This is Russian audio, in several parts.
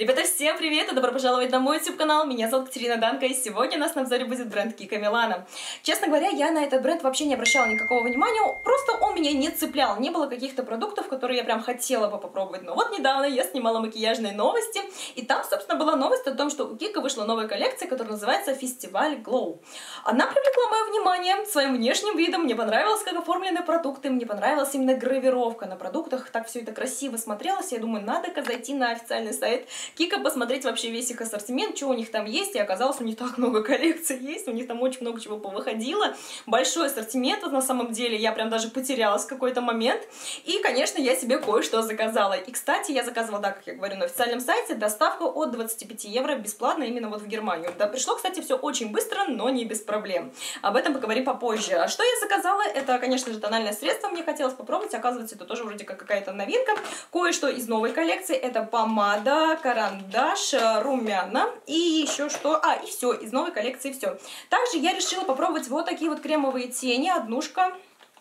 Ребята, всем привет и добро пожаловать на мой YouTube-канал. Меня зовут Катерина Данко, и сегодня у нас на обзоре будет бренд Kiko Milano. Честно говоря, я на этот бренд вообще не обращала никакого внимания, просто он меня не цеплял. Не было каких-то продуктов, которые я прям хотела бы попробовать. Но вот недавно я снимала макияжные новости, и там, собственно, была новость о том, что у Kiko вышла новая коллекция, которая называется Фестиваль Glow. Она привлекла мое внимание своим внешним видом, мне понравилось, как оформлены продукты, мне понравилась именно гравировка на продуктах, так все это красиво смотрелось. Я думаю, надо-ка зайти на официальный сайт Kiko, посмотреть вообще весь их ассортимент, что у них там есть, и оказалось, у них так много коллекций есть, у них там очень много чего повыходило, большой ассортимент, вот на самом деле, я прям даже потерялась в какой-то момент, и, конечно, я себе кое-что заказала. И, кстати, я заказывала, да, как я говорю, на официальном сайте, доставка от 25 евро бесплатно именно вот в Германию. Да, пришло, кстати, все очень быстро, но не без проблем. Об этом поговорим попозже. А что я заказала? Это, конечно же, тональное средство, мне хотелось попробовать, оказывается, это тоже вроде как какая-то новинка. Кое-что из новой коллекции, это помада, карандаш, румяна и еще что? И все, из новой коллекции все. Также я решила попробовать вот такие вот кремовые тени, однушка.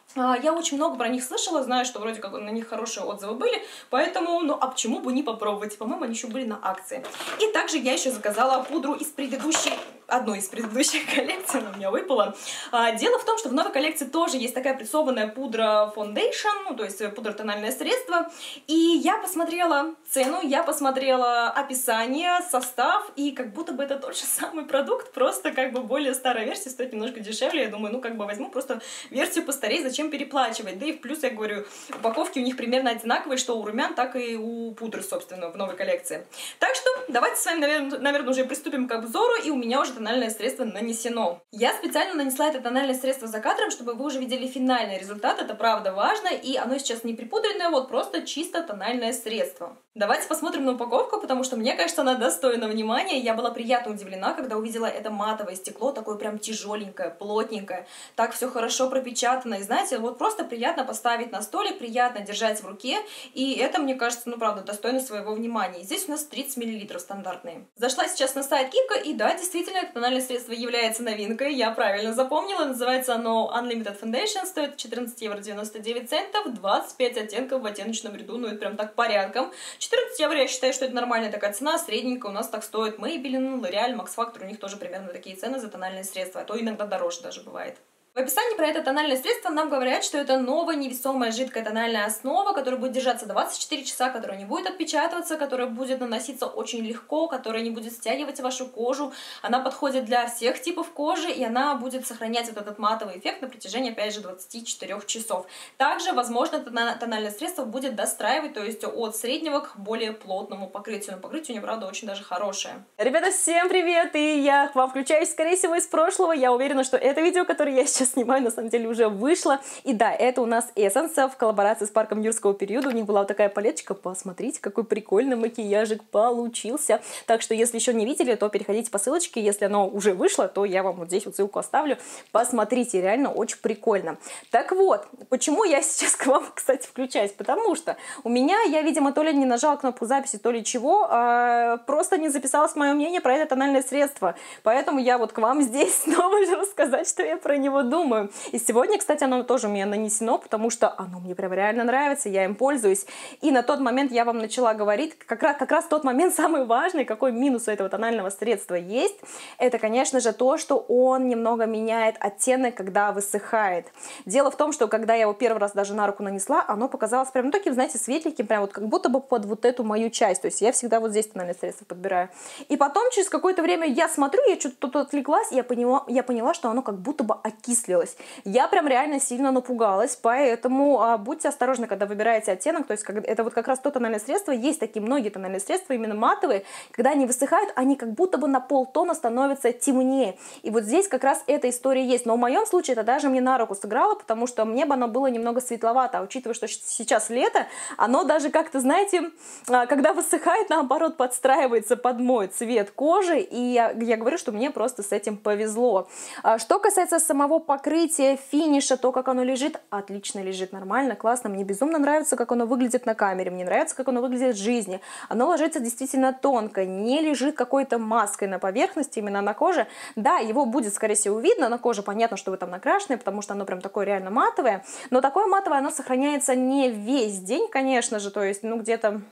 Я очень много про них слышала, знаю, что вроде как на них хорошие отзывы были, поэтому, ну, а почему бы не попробовать? По-моему, они еще были на акции. И также я еще заказала пудру из одной из предыдущих коллекций, она у меня выпала. Дело в том, что в новой коллекции тоже есть такая прессованная пудра Foundation, ну, то есть пудра тональное средство, и я посмотрела цену, я посмотрела описание, состав, и как будто бы это тот же самый продукт, просто как бы более старая версия, стоит немножко дешевле, я думаю, ну, как бы возьму просто версию постарее, зачем переплачивать, да и в плюс, я говорю, упаковки у них примерно одинаковые, что у румян, так и у пудры, собственно, в новой коллекции. Так что давайте с вами, наверное, уже приступим к обзору, и у меня уже тональное средство нанесено. Я специально нанесла это тональное средство за кадром, чтобы вы уже видели финальный результат, это правда важно, и оно сейчас не припудренное, вот просто чисто тональное средство. Давайте посмотрим на упаковку, потому что мне кажется, она достойна внимания. Я была приятно удивлена, когда увидела это матовое стекло, такое прям тяжеленькое, плотненькое, так все хорошо пропечатано, и знаете, вот просто приятно поставить на столик, приятно держать в руке, и это, мне кажется, ну правда, достойно своего внимания. И здесь у нас 30 мл стандартные. Зашла сейчас на сайт Kiko, и да, действительно, это тональное средство является новинкой, я правильно запомнила, называется оно Unlimited Foundation, стоит 14 евро 99 центов, 25 оттенков в оттеночном ряду, ну это прям так порядком. 14 евро, я считаю, что это нормальная такая цена, средненькая у нас так стоит Maybelline, L'Oreal, Max Factor, у них тоже примерно такие цены за тональные средства, а то иногда дороже даже бывает. В описании про это тональное средство нам говорят, что это новая невесомая жидкая тональная основа, которая будет держаться 24 часа, которая не будет отпечатываться, которая будет наноситься очень легко, которая не будет стягивать вашу кожу. Она подходит для всех типов кожи, и она будет сохранять вот этот матовый эффект на протяжении, опять же, 24 часов. Также, возможно, тональное средство будет достраивать, то есть от среднего к более плотному покрытию. Но покрытие у него, правда, очень даже хорошее. Ребята, всем привет! И я к вам включаюсь, скорее всего, из прошлого. Я уверена, что это видео, которое я сейчас снимаю, на самом деле уже вышло. И да, это у нас Essence в коллаборации с парком юрского периода. У них была вот такая палеточка. Посмотрите, какой прикольный макияжик получился. Так что, если еще не видели, то переходите по ссылочке. Если оно уже вышло, то я вам вот здесь вот ссылку оставлю. Посмотрите, реально очень прикольно. Так вот, почему я сейчас к вам, кстати, включаюсь? Потому что у меня, я, видимо, то ли не нажала кнопку записи, то ли чего, просто не записалось мое мнение про это тональное средство. Поэтому я вот к вам здесь снова рассказать, что я про него думаю. И сегодня, кстати, оно тоже у меня нанесено, потому что оно мне прям реально нравится, я им пользуюсь. И на тот момент я вам начала говорить, как раз тот момент самый важный, какой минус у этого тонального средства есть, это, конечно же, то, что он немного меняет оттенок, когда высыхает. Дело в том, что когда я его первый раз даже на руку нанесла, оно показалось прям, ну, таким, знаете, светленьким, прям вот как будто бы под вот эту мою часть. То есть я всегда вот здесь тональное средство подбираю. И потом, через какое-то время я смотрю, я что-то тут отвлеклась, и я поняла, что оно как будто бы окислилось. Я прям реально сильно напугалась, поэтому будьте осторожны, когда выбираете оттенок, то есть это вот как раз то тональное средство, есть такие многие тональные средства, именно матовые, когда они высыхают, они как будто бы на полтона становятся темнее, и вот здесь как раз эта история есть, но в моем случае это даже мне на руку сыграло, потому что мне бы оно было немного светловато, а учитывая, что сейчас лето, оно даже как-то, знаете, когда высыхает, наоборот, подстраивается под мой цвет кожи, и я говорю, что мне просто с этим повезло. Что касается самого покрытия, финиша, то, как оно лежит, отлично лежит, нормально, классно. Мне безумно нравится, как оно выглядит на камере, мне нравится, как оно выглядит в жизни. Оно ложится действительно тонко, не лежит какой-то маской на поверхности, именно на коже. Да, его будет, скорее всего, видно на коже, понятно, что вы там накрашены, потому что оно прям такое реально матовое, но такое матовое, оно сохраняется не весь день, конечно же, то есть, ну, где-то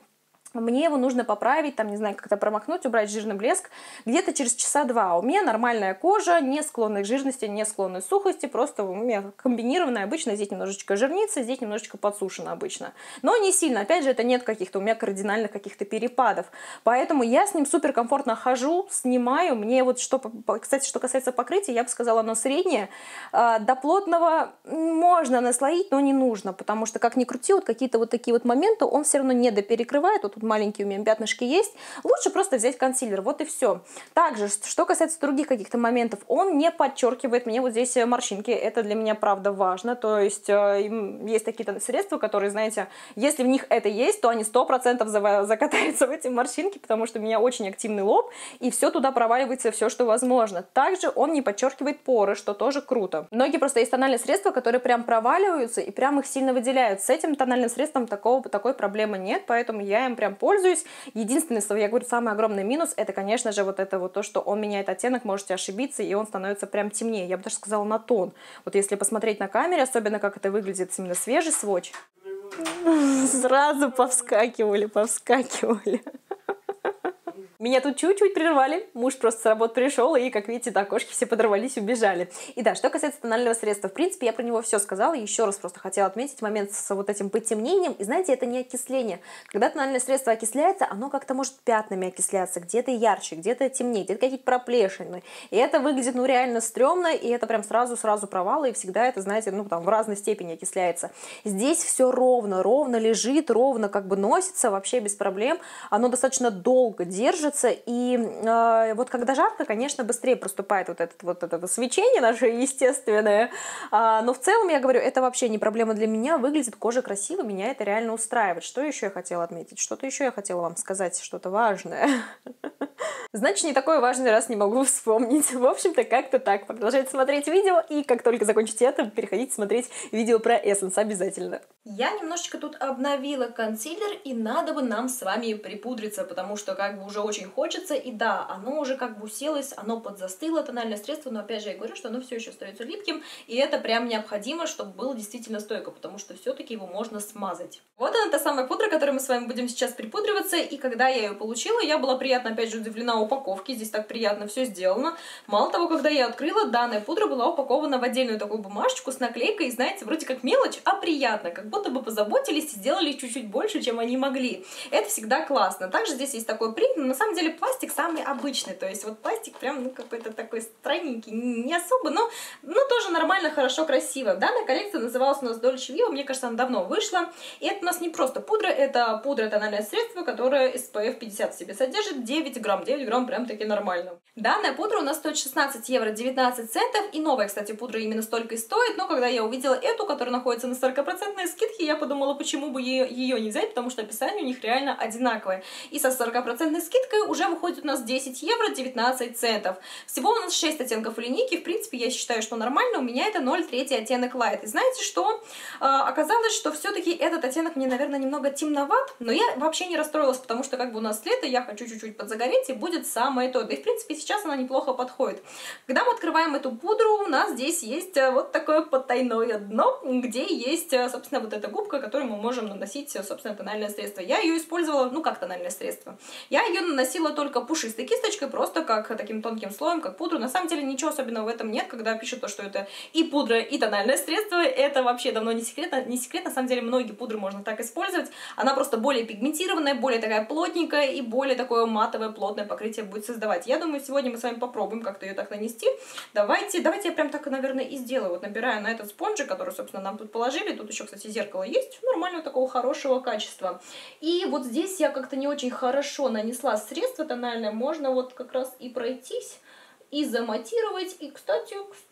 мне его нужно поправить, там, не знаю, как-то промахнуть, убрать жирный блеск где-то через часа два. У меня нормальная кожа, не склонная к жирности, не склонная к сухости, просто у меня комбинированная обычно, здесь немножечко жирница, здесь немножечко подсушено обычно. Но не сильно, опять же, это нет каких-то у меня кардинальных каких-то перепадов. Поэтому я с ним супер комфортно хожу, снимаю. Мне вот, кстати, что касается покрытия, я бы сказала, оно среднее. До плотного можно наслоить, но не нужно, потому что, как ни крути, вот какие-то вот такие вот моменты он все равно не доперекрывает. Вот тут маленькие у меня пятнышки есть. Лучше просто взять консилер, вот и все. Также, что касается других каких-то моментов, он не подчеркивает мне вот здесь морщинки. Это для меня, правда, важно. То есть, есть какие-то средства, которые, знаете, если в них это есть, то они 100% закатаются в эти морщинки, потому что у меня очень активный лоб, и все туда проваливается, все, что возможно. Также он не подчеркивает поры, что тоже круто. Многие просто есть тональные средства, которые прям проваливаются и прям их сильно выделяют. С этим тональным средством такой проблемы нет, поэтому я им прям пользуюсь. Единственный, я говорю, самый огромный минус, это, конечно же, вот это вот то, что он меняет оттенок, можете ошибиться, и он становится прям темнее. Я бы даже сказала на тон. Вот если посмотреть на камере, особенно как это выглядит именно свежий сводч, сразу повскакивали. Меня тут чуть-чуть прервали, муж просто с работы пришел, и, как видите, да, кошки все подорвались, убежали. И да, что касается тонального средства, в принципе, я про него все сказала, и еще раз просто хотела отметить момент с вот этим потемнением, и знаете, это не окисление. Когда тональное средство окисляется, оно как-то может пятнами окисляться, где-то ярче, где-то темнее, где-то какие-то проплешины, и это выглядит, ну, реально стрёмно, и это прям сразу провалы, и всегда это, знаете, ну, там, в разной степени окисляется. Здесь все ровно лежит, ровно как бы носится, вообще без проблем, оно достаточно долго держит, и вот когда жарко, конечно, быстрее проступает вот это свечение наше естественное, но в целом, я говорю, это вообще не проблема для меня, выглядит кожа красиво, меня это реально устраивает. Что еще я хотела отметить? Что-то еще я хотела вам сказать, что-то важное. Значит, не такой важный раз не могу вспомнить. В общем-то, как-то так. Продолжайте смотреть видео, и как только закончите это, переходите смотреть видео про Essence обязательно. Я немножечко тут обновила консилер, и надо бы нам с вами припудриться, потому что как бы уже очень хочется, и да, оно уже как бы уселось, оно подзастыло, тональное средство, но опять же я говорю, что оно все еще остается липким, и это прям необходимо, чтобы было действительно стойко, потому что все-таки его можно смазать. Вот она, та самая пудра, которой мы с вами будем сейчас припудриваться, и когда я ее получила, я была приятно, опять же, удивлена упаковке, здесь так приятно все сделано. Мало того, когда я открыла, данная пудра была упакована в отдельную такую бумажечку с наклейкой, и знаете, вроде как мелочь, а приятно, как будто бы позаботились и сделали чуть-чуть больше, чем они могли. Это всегда классно. Также здесь есть такой принт, но на самом деле пластик самый обычный, то есть вот пластик прям, ну, какой-то такой странненький, не особо, но тоже нормально, хорошо, красиво. Данная коллекция называлась у нас Dolce Vita, мне кажется, она давно вышла, и это у нас не просто пудра, это пудра, тональное средство, которое SPF 50 в себе содержит, 9 грамм прям таки нормально. Данная пудра у нас стоит 16 евро 19 центов, и новая, кстати, пудра именно столько и стоит, но когда я увидела эту, которая находится на 40% скидке, я подумала, почему бы ее не взять, потому что описание у них реально одинаковое. И со 40% скидкой уже выходит у нас 10 евро 19 центов. Всего у нас 6 оттенков линейки, в принципе, я считаю, что нормально, у меня это 0,3 оттенок Light. И знаете что? Оказалось, что все-таки этот оттенок мне, наверное, немного темноват, но я вообще не расстроилась, потому что как бы у нас лето, я хочу чуть-чуть подзагореть, и будет самое то. Да и, в принципе, сейчас она неплохо подходит. Когда мы открываем эту пудру, у нас здесь есть вот такое потайное дно, где есть, собственно, вот эта губка, которую мы можем наносить, собственно, тональное средство. Я ее использовала, ну, как тональное средство. Я ее наносила только пушистой кисточкой, просто как таким тонким слоем, как пудру. На самом деле ничего особенного в этом нет, когда пишут то, что это и пудра, и тональное средство. Это вообще давно не секрет. Не секрет, на самом деле многие пудры можно так использовать. Она просто более пигментированная, более такая плотненькая и более такое матовое, плотное покрытие будет создавать. Я думаю, сегодня мы с вами попробуем как-то ее так нанести. Давайте я прям так, наверное, и сделаю. Вот набираю на этот спонжик, который, собственно, нам тут положили. Тут еще, кстати, зеркало есть. Нормального такого хорошего качества. И вот здесь я как-то не очень хорошо нанесла средство тональное. Можно вот как раз и пройтись, и заматировать. И, кстати,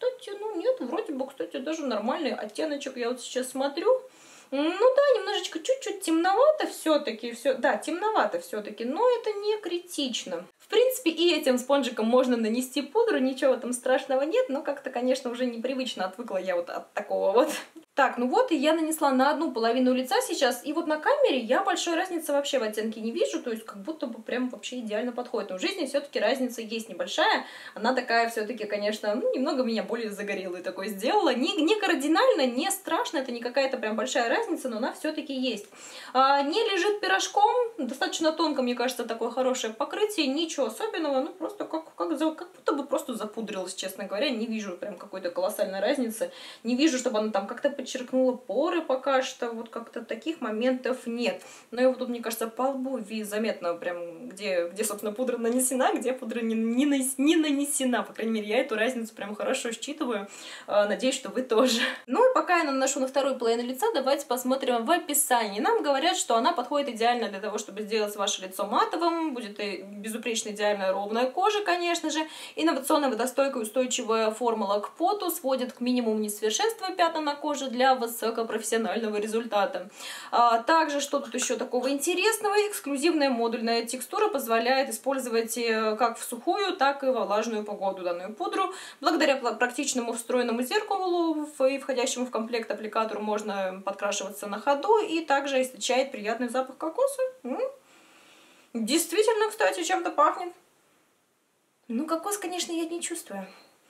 ну нет, вроде бы, кстати, даже нормальный оттеночек. Я вот сейчас смотрю. Ну да, немножечко, чуть-чуть темновато все-таки, да, темновато все-таки, но это не критично. В принципе, принципе, и этим спонжиком можно нанести пудру, ничего в этом страшного нет, но как-то, конечно, уже непривычно отвыкла я вот от такого вот. Так, ну вот, и я нанесла на одну половину лица сейчас, и вот на камере я большой разницы вообще в оттенке не вижу, то есть как будто бы прям вообще идеально подходит. Но в жизни все-таки разница есть небольшая, она такая все-таки, конечно, ну, немного меня более загорелой такой сделала. Не кардинально, не страшно, это не какая-то прям большая разница, но она все-таки есть. Не лежит пирожком, достаточно тонко, мне кажется, такое хорошее покрытие, ничего особенного, ну просто как будто бы просто запудрилась, честно говоря, не вижу прям какой-то колоссальной разницы, не вижу, чтобы она там как-то подчеркнула поры пока что, вот как-то таких моментов нет. Но и вот тут, мне кажется, по лбу заметно прям, где, собственно, пудра нанесена, где пудра не нанесена. По крайней мере, я эту разницу прям хорошо считываю. Надеюсь, что вы тоже. Ну и пока я наношу на вторую половину лица, давайте посмотрим в описании. Нам говорят, что она подходит идеально для того, чтобы сделать ваше лицо матовым, будет и безупречно идеальная ровная кожа, конечно же, инновационная водостойкая устойчивая формула к поту, сводит к минимуму несовершенства пятна на коже для высокопрофессионального результата. Также, что тут еще такого интересного, эксклюзивная модульная текстура позволяет использовать как в сухую, так и во влажную погоду данную пудру. Благодаря практичному встроенному зеркалу и входящему в комплект аппликатору можно подкрашиваться на ходу, и также источает приятный запах кокоса. Действительно, кстати, чем-то пахнет. Ну, кокос, конечно, я не чувствую.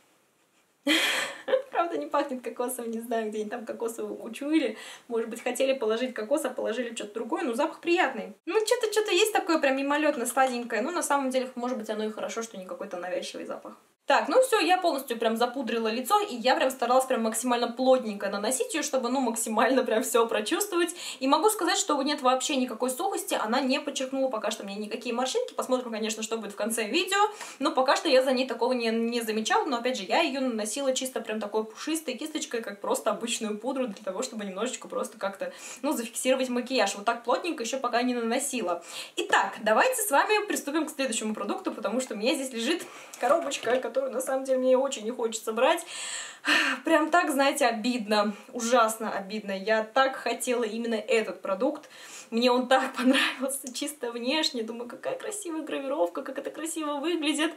Правда, не пахнет кокосом, не знаю, где они там кокосовый учуяли. Может быть, хотели положить кокос, а положили что-то другое, но запах приятный. Ну, что-то есть такое прям мимолетно сладенькое. Ну, на самом деле, может быть, оно и хорошо, что не какой-то навязчивый запах. Так, ну все, я полностью прям запудрила лицо, и я прям старалась прям максимально плотненько наносить ее, чтобы, ну, максимально прям все прочувствовать. И могу сказать, что нет вообще никакой сухости, она не подчеркнула пока что мне никакие морщинки. Посмотрим, конечно, что будет в конце видео, но пока что я за ней такого не замечала, но, опять же, я ее наносила чисто прям такой пушистой кисточкой, как просто обычную пудру, для того, чтобы немножечко просто как-то, ну, зафиксировать макияж. Вот так плотненько еще пока не наносила. Итак, давайте с вами приступим к следующему продукту, потому что у меня здесь лежит коробочка, которую на самом деле мне очень не хочется брать. Прям так, знаете, обидно, ужасно обидно. Я так хотела именно этот продукт. Мне он так понравился чисто внешне. Думаю, какая красивая гравировка, как это красиво выглядит.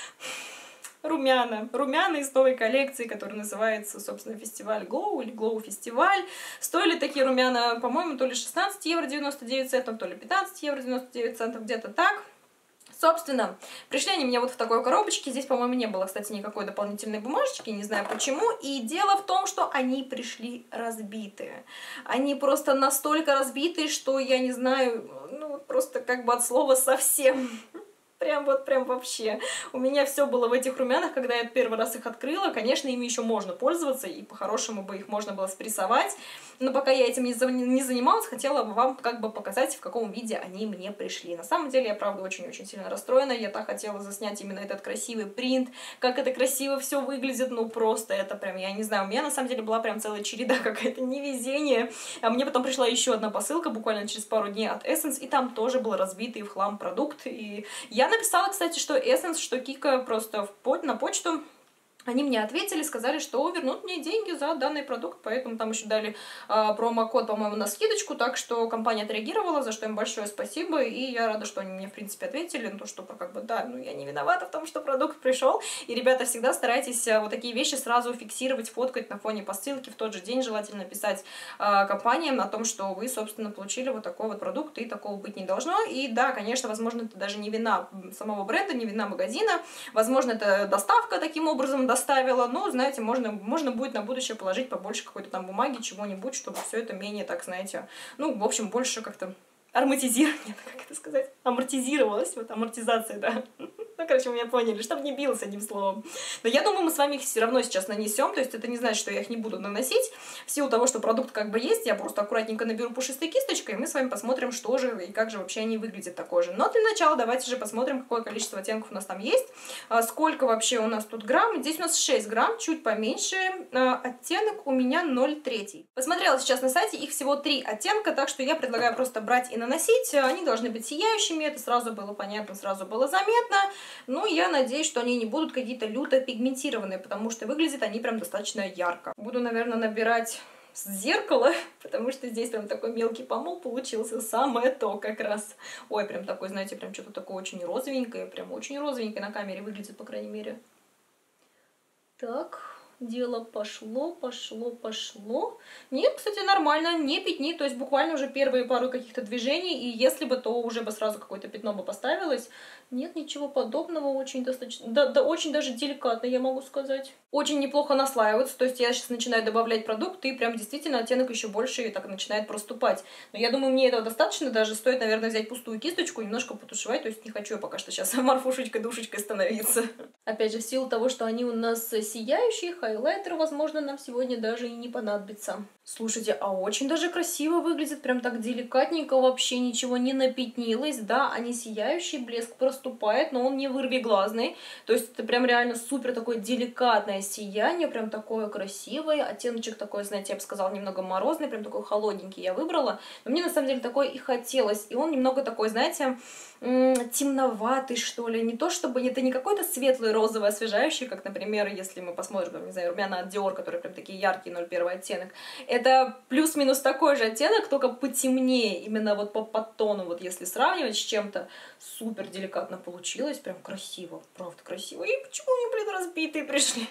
Румяна. Румяна из новой коллекции, которая называется, собственно, фестиваль Glow или Glow фестиваль. Стоили такие румяна, по-моему, то ли 16 евро 99 центов, то ли 15 евро 99 центов, где-то так. Собственно, пришли они мне вот в такой коробочке. Здесь, по-моему, не было, кстати, никакой дополнительной бумажечки, не знаю почему. И дело в том, что они пришли разбитые. Они просто настолько разбитые, что я не знаю, ну, просто как бы от слова совсем. Прям вообще. У меня все было в этих румянах, когда я первый раз их открыла. Конечно, ими еще можно пользоваться, и по-хорошему бы их можно было спрессовать. Но пока я этим не занималась, хотела бы вам как бы показать, в каком виде они мне пришли. На самом деле, я, правда, очень-очень сильно расстроена. Я так хотела заснять именно этот красивый принт, как это красиво все выглядит. Ну, просто это прям, я не знаю, у меня на самом деле была прям целая череда, какая-то невезение. А мне потом пришла еще одна посылка, буквально через пару дней от Essence, и там тоже был разбитый в хлам продукт. И я написала, кстати, что Essence, что Kika просто на почту. Они мне ответили, сказали, что вернут мне деньги за данный продукт, поэтому там еще дали промокод, по-моему, на скидочку, так что компания отреагировала, за что им большое спасибо, и я рада, что они мне, в принципе, ответили, ну, то, что, как бы, да, ну, я не виновата в том, что продукт пришел, и, ребята, всегда старайтесь вот такие вещи сразу фиксировать, фоткать на фоне посылки, в тот же день желательно писать компаниям о том, что вы, собственно, получили вот такой вот продукт, и такого быть не должно, и, да, конечно, возможно, это даже не вина самого бренда, не вина магазина, возможно, это доставка таким образом доставила, но, знаете, можно будет на будущее положить побольше какой-то там бумаги, чего-нибудь, чтобы все это менее, так, знаете, ну, в общем, больше как-то амортизировалось, вот, амортизация, да. Ну, короче, вы меня поняли, чтобы не билось одним словом. Но я думаю, мы с вами их все равно сейчас нанесем, то есть это не значит, что я их не буду наносить. В силу того, что продукт как бы есть, я просто аккуратненько наберу пушистой кисточкой, и мы с вами посмотрим, что же и как же вообще они выглядят такой же. Но для начала давайте же посмотрим, какое количество оттенков у нас там есть, сколько вообще у нас тут грамм. Здесь у нас 6 грамм, чуть поменьше, оттенок у меня 0,3. Посмотрела сейчас на сайте, их всего 3 оттенка, так что я предлагаю просто брать и наносить. Они должны быть сияющими, это сразу было понятно, сразу было заметно. Ну, я надеюсь, что они не будут какие-то люто пигментированные, потому что выглядят они прям достаточно ярко. Буду, наверное, набирать с зеркала, потому что здесь прям такой мелкий помол получился, самое то как раз. Ой, прям такой, знаете, прям что-то такое очень розовенькое, прям очень розовенькое на камере выглядит, по крайней мере. Так, дело пошло, пошло, пошло. Нет, кстати, нормально, не пятнит, то есть буквально уже первые пару каких-то движений, и если бы, то уже бы сразу какое-то пятно бы поставилось. Нет, ничего подобного, очень достаточно, да, очень даже деликатно, я могу сказать. Очень неплохо наслаивается, то есть я сейчас начинаю добавлять продукт, и прям действительно оттенок еще больше и так начинает проступать. Но я думаю, мне этого достаточно, даже стоит, наверное, взять пустую кисточку, немножко потушевать, то есть не хочу я пока что сейчас морфушечкой-душечкой становиться. Опять же, в силу того, что они у нас сияющие, хайлайтер, возможно, нам сегодня даже и не понадобится. Слушайте, а очень даже красиво выглядит, прям так деликатненько, вообще ничего не напятнилось, да, они сияющие, блеск проступает, но он не вырвиглазный, то есть это прям реально супер такое деликатное сияние, прям такое красивое, оттеночек такой, знаете, я бы сказала, немного морозный, прям такой холодненький я выбрала, но мне на самом деле такой и хотелось, и он немного такой, знаете, темноватый, что ли, не то чтобы, это не какой-то светлый розовый освежающий, как, например, если мы посмотрим, там, не знаю, румяна от Dior, которые прям такие яркие, 01 оттенок, это плюс-минус такой же оттенок, только потемнее, именно вот по подтону, вот если сравнивать с чем-то, супер деликатно получилось, прям красиво, правда красиво, и почему они, блин, разбитые пришли?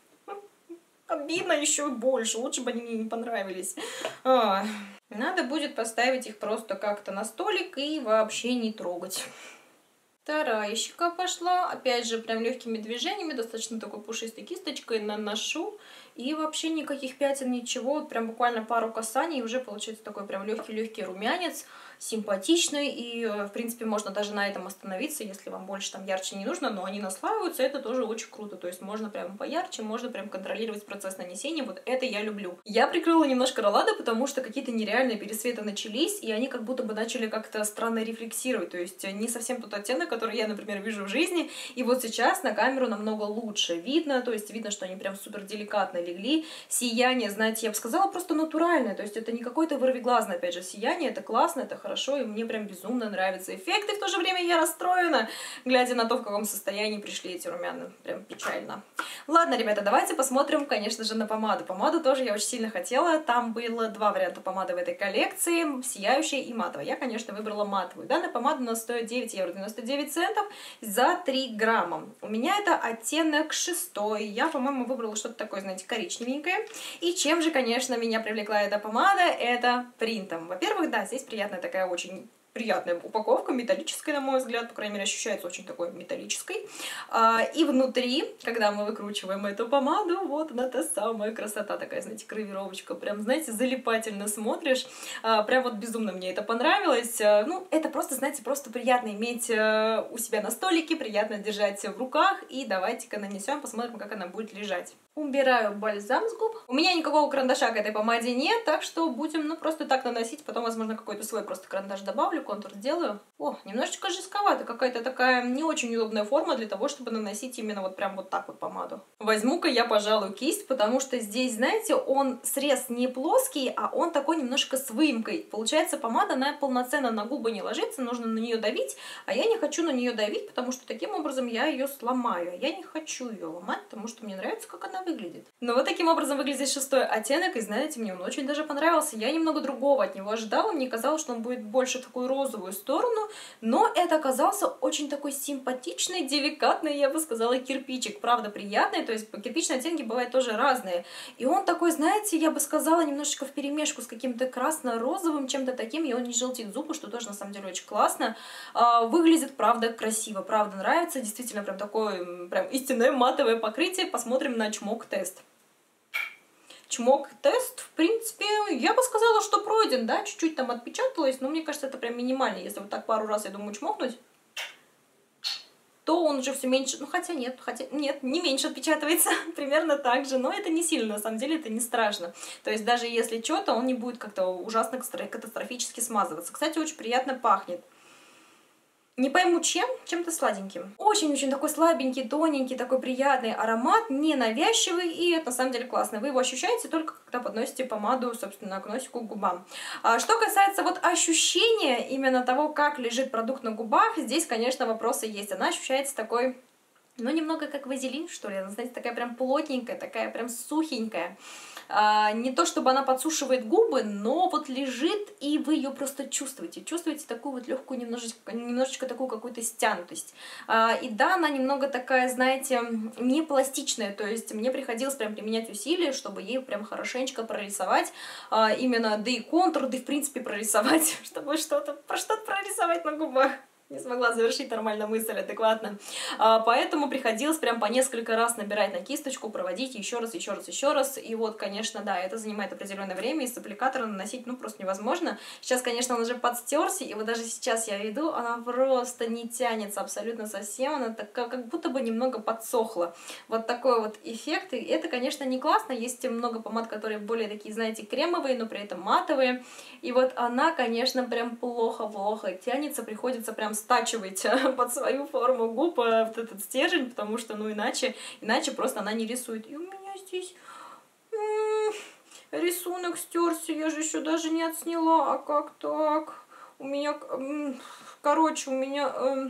Обидно еще больше, лучше бы они мне не понравились. Надо будет поставить их просто как-то на столик и вообще не трогать. Вторая щека пошла. Опять же, прям легкими движениями, достаточно такой пушистой кисточкой наношу. И вообще никаких пятен, ничего. Вот прям буквально пару касаний, и уже получается такой прям легкий-легкий румянец. Симпатичный. И, в принципе, можно даже на этом остановиться, если вам больше там ярче не нужно. Но они наслаиваются, это тоже очень круто. То есть можно прям поярче, можно прям контролировать процесс нанесения. Вот это я люблю. Я прикрыла немножко роллада, потому что какие-то нереальные пересветы начались. И они как будто бы начали как-то странно рефлексировать. То есть не совсем тот оттенок, который я, например, вижу в жизни. И вот сейчас на камеру намного лучше видно. То есть видно, что они прям супер деликатно легли. Сияние, знаете, я бы сказала, просто натуральное. То есть это не какое-то вырвиглазное, опять же, сияние. Это классно, это хорошо, и мне прям безумно нравятся эффекты. В то же время я расстроена, глядя на то, в каком состоянии пришли эти румяна. Прям печально. Ладно, ребята, давайте посмотрим, конечно же, на помаду. Помаду тоже я очень сильно хотела. Там было два варианта помады в этой коллекции. Сияющая и матовая. Я, конечно, выбрала матовую. Данная помада у нас стоит 9 евро 99 центов за 3 грамма. У меня это оттенок 6. Я, по-моему, выбрала что-то такое, знаете, коричневенькое. И чем же, конечно, меня привлекла эта помада? Это принтом. Во-первых, да, здесь приятная такая очень приятная упаковка, металлическая, на мой взгляд, по крайней мере, ощущается очень такой металлической. И внутри, когда мы выкручиваем эту помаду, вот она та самая красота, такая, знаете, гравировочка, прям, знаете, залипательно смотришь. Прям вот безумно мне это понравилось. Ну, это просто, знаете, просто приятно иметь у себя на столике, приятно держать в руках. И давайте-ка нанесем, посмотрим, как она будет лежать. Убираю бальзам с губ. У меня никакого карандаша к этой помаде нет, так что будем, ну, просто так наносить. Потом, возможно, какой-то свой просто карандаш добавлю, контур сделаю. О, немножечко жестковато, какая-то такая не очень удобная форма для того, чтобы наносить именно вот прям вот так вот помаду. Возьму-ка я, пожалуй, кисть, потому что здесь, знаете, он срез не плоский, а он такой немножко с выемкой. Получается, помада, она полноценно на губы не ложится, нужно на нее давить, а я не хочу на нее давить, потому что таким образом я ее сломаю. Я не хочу ее ломать, потому что мне нравится, как она выглядит. Но вот таким образом выглядит 6-й оттенок, и знаете, мне он очень даже понравился. Я немного другого от него ожидала, мне казалось, что он будет больше в такую розовую сторону, но это оказался очень такой симпатичный, деликатный, я бы сказала, кирпичик. Правда, приятный, то есть кирпичные оттенки бывают тоже разные. И он такой, знаете, я бы сказала, немножечко вперемешку с каким-то красно-розовым, чем-то таким, и он не желтит зубы, что тоже на самом деле очень классно. Выглядит, правда, красиво, правда, нравится. Действительно, прям такое, прям истинное матовое покрытие. Посмотрим на чмок-тест. Чмок-тест, в принципе, я бы сказала, что пройден, да, чуть-чуть там отпечаталось, но мне кажется, это прям минимально. Если вот так пару раз, я думаю, чмокнуть, то он уже все меньше, ну хотя нет, не меньше отпечатывается, примерно так же, но это не сильно, на самом деле это не страшно. То есть даже если что-то, он не будет как-то ужасно катастрофически смазываться. Кстати, очень приятно пахнет. Не пойму чем-то сладеньким. Очень-очень такой слабенький, тоненький, такой приятный аромат, не навязчивый, и это на самом деле классно. Вы его ощущаете только когда подносите помаду, собственно, к носику, к губам. Что касается вот ощущения именно того, как лежит продукт на губах, здесь, конечно, вопросы есть. Она ощущается такой но немного как вазелин, что ли. Она, знаете, такая прям плотненькая, такая прям сухенькая. Не то чтобы она подсушивает губы, но вот лежит, и вы ее просто чувствуете. Чувствуете такую вот легкую, немножечко такую какую-то стянутость. И да, она немного такая, знаете, не пластичная, то есть мне приходилось прям применять усилия, чтобы ей прям хорошенечко прорисовать именно, да и контур, да и в принципе прорисовать, чтобы что-то прорисовать на губах. Не смогла завершить нормально мысль адекватно. Поэтому приходилось прям по несколько раз набирать на кисточку, проводить еще раз, еще раз, еще раз. И вот, конечно, да, это занимает определенное время, и с аппликатора наносить, ну, просто невозможно. Сейчас, конечно, он уже подстерся, и вот даже сейчас я веду, она просто не тянется абсолютно совсем, она такая, как будто бы немного подсохла. Вот такой вот эффект, и это, конечно, не классно. Есть много помад, которые более такие, знаете, кремовые, но при этом матовые. И вот она, конечно, прям плохо-плохо тянется, приходится прям стачивать под свою форму губ вот этот стержень, потому что, ну, иначе просто она не рисует. И у меня здесь рисунок стерся, я же еще даже не отсняла, а как так? У меня, короче, у меня...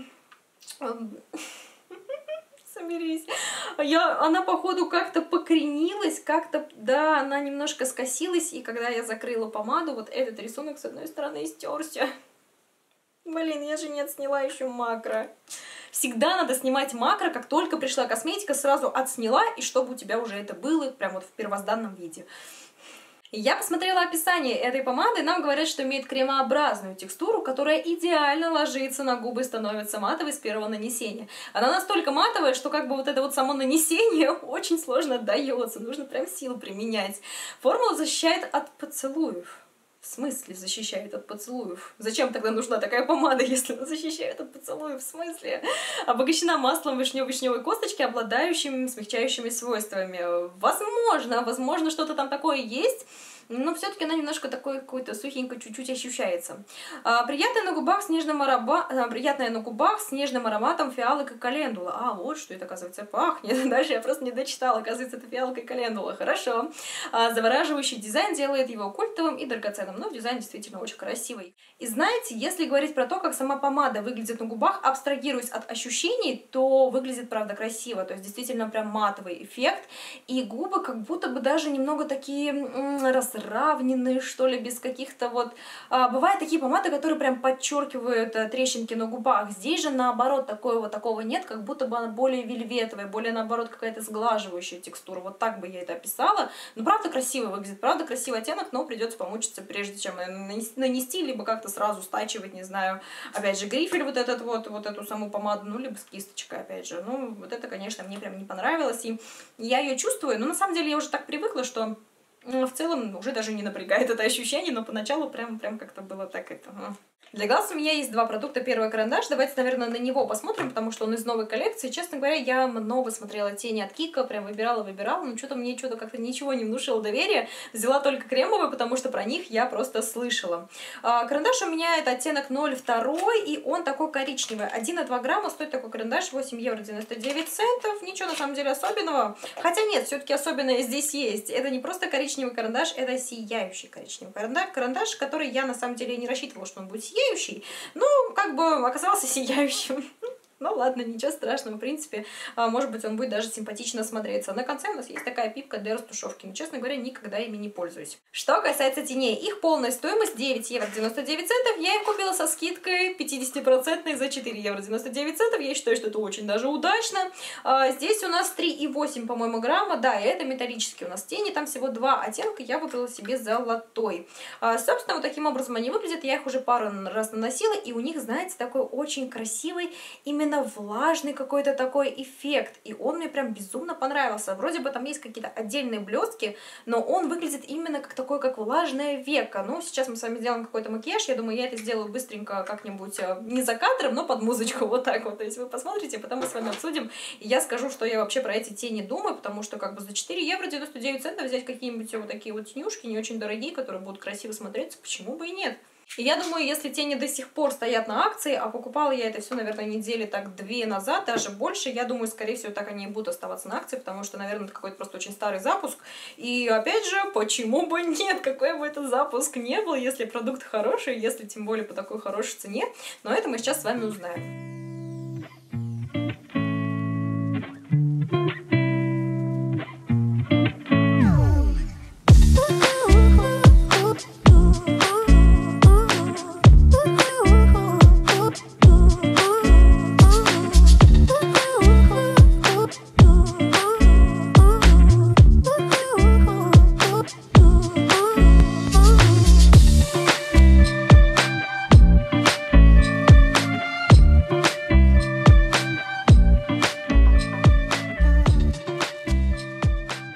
Соберись. Она, походу, как-то покренилась, как-то, да, она немножко скосилась, и когда я закрыла помаду, вот этот рисунок с одной стороны стерся. Блин, я же не отсняла еще макро. Всегда надо снимать макро, как только пришла косметика, сразу отсняла, и чтобы у тебя уже это было прям вот в первозданном виде. Я посмотрела описание этой помады, нам говорят, что имеет кремообразную текстуру, которая идеально ложится на губы и становится матовой с первого нанесения. Она настолько матовая, что как бы вот это вот само нанесение очень сложно дается, нужно прям силу применять. Формула защищает от поцелуев. В смысле защищает от поцелуев? Зачем тогда нужна такая помада, если она защищает от поцелуев? В смысле? Обогащена маслом вишневой косточки, обладающими смягчающими свойствами. Возможно, что-то там такое есть, но все-таки она немножко такой какой-то сухенько чуть-чуть ощущается. Приятная на губах с нежным ароматом фиалок и календула. Вот что это, оказывается, пахнет. Дальше я просто не дочитала. Оказывается, это фиалка и календула. Хорошо. Завораживающий дизайн делает его культовым и драгоценным. Но дизайн действительно очень красивый. И знаете, если говорить про то, как сама помада выглядит на губах, абстрагируясь от ощущений, то выглядит, правда, красиво. То есть действительно прям матовый эффект. И губы как будто бы даже немного такие разравненные, что ли, без каких-то вот... Бывают такие помады, которые прям подчеркивают трещинки на губах. Здесь же, наоборот, такого нет, как будто бы она более вельветовая, более, наоборот, какая-то сглаживающая текстура. Вот так бы я это описала. Ну, правда, красиво выглядит, правда, красивый оттенок, но придется помучиться, прежде чем нанести, либо как-то сразу стачивать, не знаю, опять же, грифель вот эту саму помаду, ну, либо с кисточкой, опять же. Ну, вот это, конечно, мне прям не понравилось, и я ее чувствую, но на самом деле я уже так привыкла, что в целом уже даже не напрягает это ощущение, но поначалу прям как-то было так это... Для глаз у меня есть два продукта. Первый карандаш. Давайте, наверное, на него посмотрим, потому что он из новой коллекции. Честно говоря, я много смотрела тени от Кика, прям выбирала, но что-то мне как-то ничего не внушило доверия. Взяла только кремовые, потому что про них я просто слышала. Карандаш у меня это оттенок 02, и он такой коричневый. 1,2 грамма стоит такой карандаш, 8 евро 99 центов. Ничего на самом деле особенного. Хотя нет, все-таки особенное здесь есть. Это не просто коричневый карандаш, это сияющий коричневый карандаш, который я на самом деле не рассчитывала, что он будет сияющий. Ну, как бы оказался сияющим. Ну ладно, ничего страшного, в принципе, может быть, он будет даже симпатично смотреться. На конце у нас есть такая пипка для растушевки, но, честно говоря, никогда ими не пользуюсь. Что касается теней, их полная стоимость 9 евро 99 центов, я их купила со скидкой 50% за 4 евро 99 центов, я считаю, что это очень даже удачно. Здесь у нас 3,8, по-моему, грамма, да, и это металлические у нас тени, там всего два оттенка, я выбрала себе золотой. Собственно, вот таким образом они выглядят, я их уже пару раз наносила, и у них, знаете, такой очень красивый, именно влажный какой-то такой эффект, и он мне прям безумно понравился. Вроде бы там есть какие-то отдельные блестки, но он выглядит именно как такое, как влажное веко. Ну, сейчас мы с вами сделаем какой-то макияж, я думаю, я это сделаю быстренько как-нибудь, не за кадром, но под музычку, вот так вот. То есть вы посмотрите, потом мы с вами обсудим, и я скажу, что я вообще про эти тени думаю, потому что как бы за 4 евро 99 центов взять какие-нибудь вот такие вот тенюшки, не очень дорогие, которые будут красиво смотреться, почему бы и нет. И я думаю, если тени до сих пор стоят на акции, а покупала я это все, наверное, недели так 2 назад, даже больше, я думаю, скорее всего, так они и будут оставаться на акции, потому что, наверное, это какой-то просто очень старый запуск. И, опять же, почему бы нет, какой бы это запуск не был, если продукт хороший, если тем более по такой хорошей цене. Но это мы сейчас с вами узнаем.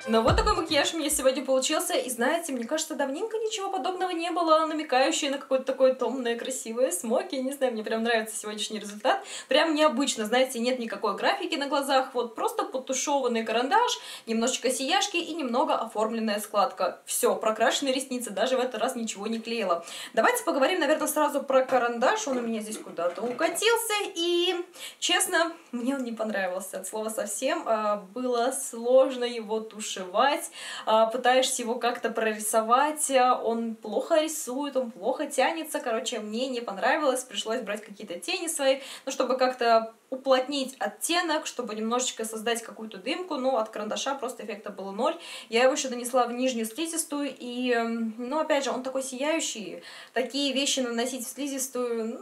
Но вот такой макияж у меня сегодня получился, и знаете, мне кажется, давненько ничего подобного не было, намекающее на какое-то такое томное, красивое смоки, не знаю, мне прям нравится сегодняшний результат, прям необычно, знаете, нет никакой графики на глазах, вот просто подтушеванный карандаш, немножечко сияшки и немного оформленная складка. Все, прокрашенные ресницы, даже в этот раз ничего не клеила. Давайте поговорим, наверное, сразу про карандаш, он у меня здесь куда-то укатился, и, честно, мне он не понравился, от слова совсем, было сложно его тушевать, пытаешься его как-то прорисовать, он плохо рисует, он плохо тянется, короче, мне не понравилось, пришлось брать какие-то тени свои, ну, чтобы как-то уплотнить оттенок, чтобы немножечко создать какую-то дымку, но от карандаша просто эффекта было ноль. Я его еще нанесла в нижнюю слизистую, и, ну, опять же, он такой сияющий, такие вещи наносить в слизистую,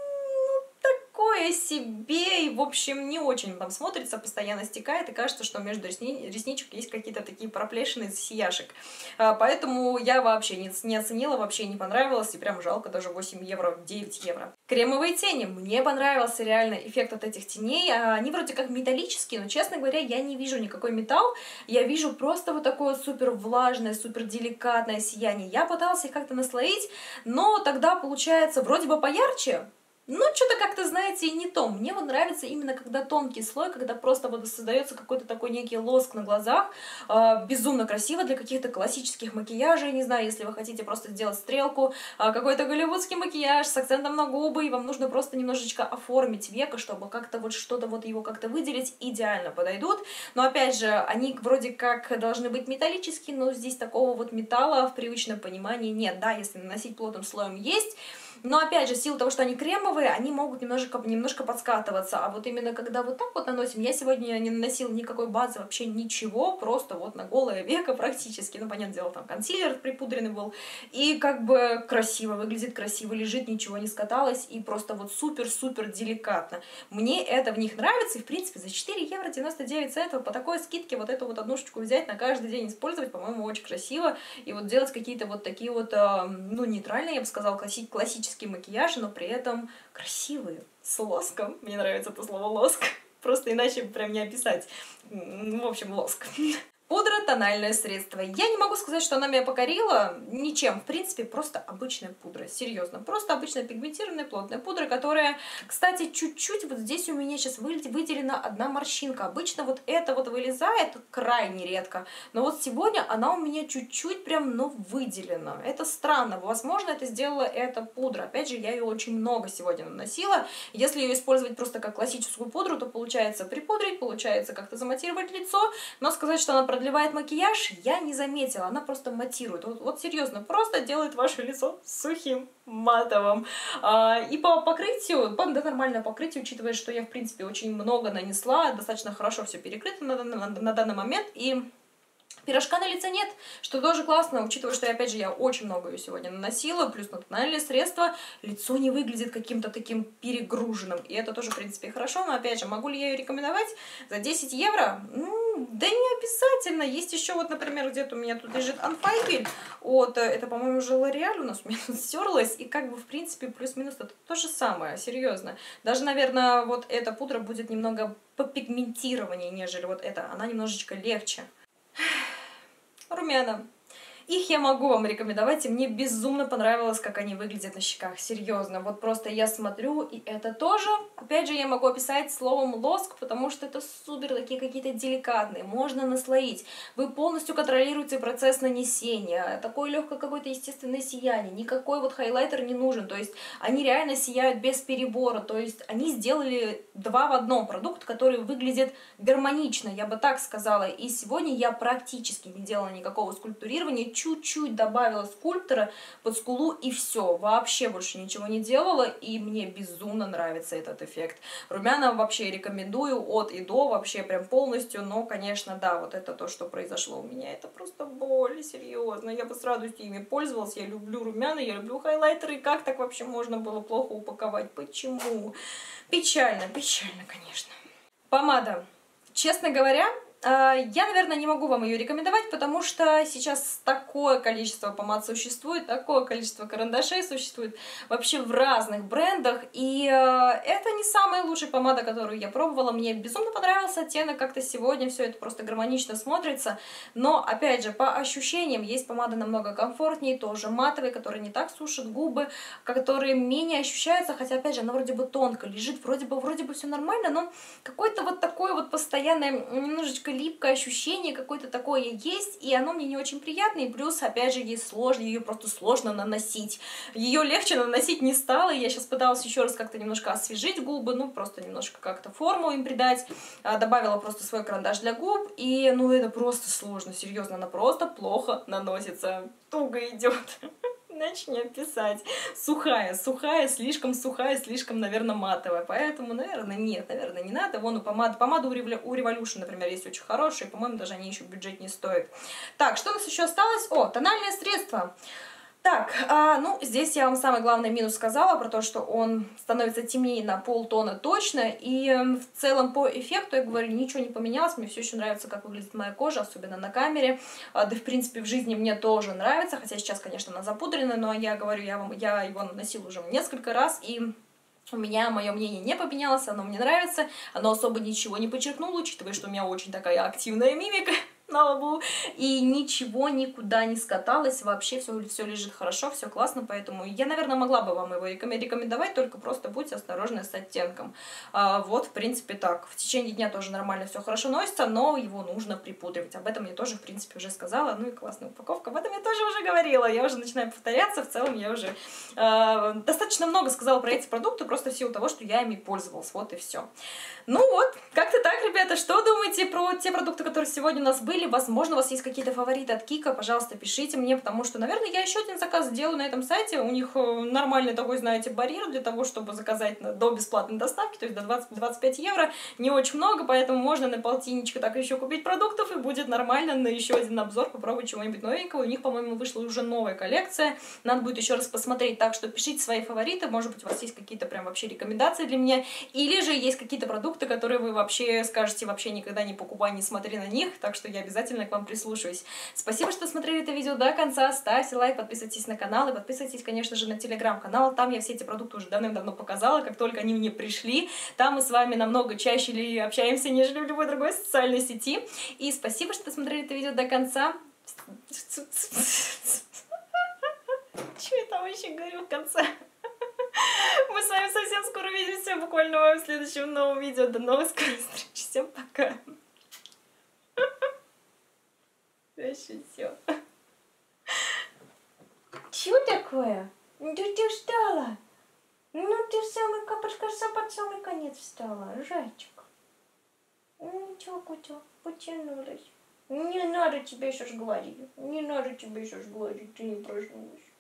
такое себе, и, в общем, не очень там смотрится, постоянно стекает, и кажется, что между ресничек есть какие-то такие проплешины сияшек. Поэтому я вообще не оценила, вообще не понравилось, и прям жалко, даже 8 евро, 9 евро. Кремовые тени. Мне понравился реально эффект от этих теней. Они вроде как металлические, но, честно говоря, я не вижу никакой металл. Я вижу просто вот такое супер влажное, супер деликатное сияние. Я пыталась их как-то наслоить, но тогда получается вроде бы поярче, ну, что-то как-то, знаете, не то. Мне вот нравится именно когда тонкий слой, когда просто вот создается какой-то такой некий лоск на глазах. Безумно красиво для каких-то классических макияжей. Не знаю, если вы хотите просто сделать стрелку, какой-то голливудский макияж с акцентом на губы, и вам нужно просто немножечко оформить веко, чтобы как-то вот что-то вот его как-то выделить, идеально подойдут. Но опять же, они вроде как должны быть металлические, но здесь такого вот металла в привычном понимании нет. Да, если наносить плотным слоем есть. Но опять же, в силу того, что они кремовые, они могут немножко подскатываться. А вот именно когда вот так вот наносим, я сегодня не наносила никакой базы, вообще ничего, просто вот на голое веко практически. Ну, понятное дело, там консилер припудренный был. И как бы красиво, выглядит красиво, лежит, ничего не скаталось. И просто вот супер-супер деликатно. Мне это в них нравится. И, в принципе, за 4 евро 99 центов по такой скидке вот эту вот одну штуку взять, на каждый день использовать, по-моему, очень красиво. И вот делать какие-то вот такие вот, ну, нейтральные, я бы сказала, классические макияжи, но при этом красивые, с лоском. Мне нравится это слово лоск, просто иначе прям не описать. В общем, лоск. Пудра, тональное средство. Я не могу сказать, что она меня покорила ничем. В принципе, просто обычная пудра. Серьезно. Просто обычная пигментированная плотная пудра, которая, кстати, чуть-чуть вот здесь у меня сейчас выделена одна морщинка. Обычно вот это вот вылезает крайне редко. Но вот сегодня она у меня чуть-чуть прям, ну, выделена. Это странно. Возможно, это сделала эта пудра. Опять же, я ее очень много сегодня наносила. Если ее использовать просто как классическую пудру, то получается припудрить, получается как-то заматировать лицо. Но сказать, что она продлевает макияж, я не заметила, она просто матирует. Вот серьезно, просто делает ваше лицо сухим, матовым. И по покрытию, по нормальному покрытию, учитывая, что я, в принципе, очень много нанесла, достаточно хорошо все перекрыто на данный момент, и пирожка на лице нет, что тоже классно, учитывая, что, опять же, я очень много ее сегодня наносила, плюс на тональные средства, лицо не выглядит каким-то таким перегруженным, и это тоже, в принципе, хорошо, но, опять же, могу ли я ее рекомендовать за 10 евро? Да не обязательно, есть еще вот, например, где-то у меня тут лежит Анфайгель, вот, это, по-моему, уже L'Oreal у нас, у меня тут стерлась, и как бы, в принципе, плюс-минус это то же самое, серьезно. Даже, наверное, вот эта пудра будет немного попигментированнее, нежели вот эта, она немножечко легче. Румяна. Их я могу вам рекомендовать, и мне безумно понравилось, как они выглядят на щеках. Серьезно, вот просто я смотрю, и это тоже, опять же, я могу описать словом лоск, потому что это супер такие какие-то деликатные, можно наслоить. Вы полностью контролируете процесс нанесения, такое легкое какое-то естественное сияние, никакой вот хайлайтер не нужен, то есть они реально сияют без перебора, то есть они сделали 2 в 1 продукт, который выглядит гармонично, я бы так сказала. И сегодня я практически не делала никакого скульптурирования, чуть-чуть добавила скульптора под скулу, и все, вообще больше ничего не делала, и мне безумно нравится этот эффект. Румяна вообще рекомендую от и до, вообще прям полностью, но, конечно, да, вот это то, что произошло у меня, это просто боль, серьезно, я бы с радостью ими пользовалась, я люблю румяна, я люблю хайлайтеры, и как так вообще можно было плохо упаковать, почему? Печально, печально, конечно. Помада. Честно говоря, Я, наверное, не могу вам ее рекомендовать, потому что сейчас такое количество помад существует, такое количество карандашей существует вообще в разных брендах, и это не самая лучшая помада, которую я пробовала. Мне безумно понравился оттенок, как-то сегодня все это просто гармонично смотрится, но, опять же, по ощущениям, есть помады намного комфортнее, тоже матовые, которые не так сушат губы, которые менее ощущаются, хотя, опять же, она вроде бы тонко лежит, вроде бы все нормально, но какой-то вот такой вот постоянное, немножечко липкое ощущение, какое-то такое есть, и оно мне не очень приятно, и плюс, опять же, ее просто сложно наносить. Ее легче наносить не стало, и я сейчас пыталась еще раз как-то немножко освежить губы, ну, просто немножко как-то форму им придать, добавила просто свой карандаш для губ, и, ну, это просто сложно, серьезно, она просто плохо наносится, туго идет. Иначе не описать. Сухая, слишком сухая, слишком, наверное, матовая. Поэтому, наверное, нет, наверное, не надо. Вон у помада у Revolution, например, есть очень хорошие. По-моему, даже они еще бюджет не стоят. Так, что у нас еще осталось? О, тональное средство. Так, ну, здесь я вам самый главный минус сказала, про то, что он становится темнее на полтона точно, и в целом по эффекту, я говорю, ничего не поменялось, мне все еще нравится, как выглядит моя кожа, особенно на камере, да, в принципе, в жизни мне тоже нравится, хотя сейчас, конечно, она запудрена, но я говорю, я его наносила уже несколько раз, и у меня мое мнение не поменялось, оно мне нравится, оно особо ничего не подчеркнуло, учитывая, что у меня очень такая активная мимика на лбу, и ничего никуда не скаталось, вообще все лежит хорошо, все классно, поэтому я, наверное, могла бы вам его рекомендовать, только просто будьте осторожны с оттенком. Вот, в принципе, так. В течение дня тоже нормально все хорошо носится, но его нужно припудривать. Об этом я тоже, в принципе, уже сказала. Ну и классная упаковка, об этом я тоже уже говорила. Я уже начинаю повторяться, в целом я уже достаточно много сказала про эти продукты, просто в силу того, что я ими пользовалась, вот и все. Ну вот, как-то так, ребята, что думаете про те продукты, которые сегодня у нас были? Возможно, у вас есть какие-то фавориты от Кика, пожалуйста, пишите мне, потому что, наверное, я еще один заказ сделаю на этом сайте. У них нормальный такой, знаете, барьер для того, чтобы заказать до бесплатной доставки, то есть до 20-25 евро. Не очень много, поэтому можно на полтинничка так еще купить продуктов, и будет нормально на еще один обзор, попробовать чего-нибудь новенького. У них, по-моему, вышла уже новая коллекция, надо будет еще раз посмотреть, так что пишите свои фавориты, может быть, у вас есть какие-то прям вообще рекомендации для меня, или же есть какие-то продукты, которые вы вообще скажете, вообще никогда не покупай, не смотри на них, так что я обязательно к вам прислушаюсь. Спасибо, что смотрели это видео до конца, ставьте лайк, подписывайтесь на канал и подписывайтесь, конечно же, на телеграм-канал, там я все эти продукты уже давным-давно показала, как только они мне пришли, там мы с вами намного чаще общаемся, нежели в любой другой социальной сети, и спасибо, что смотрели это видео до конца. Что я там еще говорю в конце? Мы с вами совсем скоро увидимся, буквально в следующем новом видео. До новых скорых встреч. Всем пока. Вообще все. Чего такое? Ну ты встала. Ну ты под самый конец встала, зайчик. Ну чё, кутё, потянулась. Не надо тебе сейчас говорить. Не надо тебе сейчас говорить, ты не проснулась.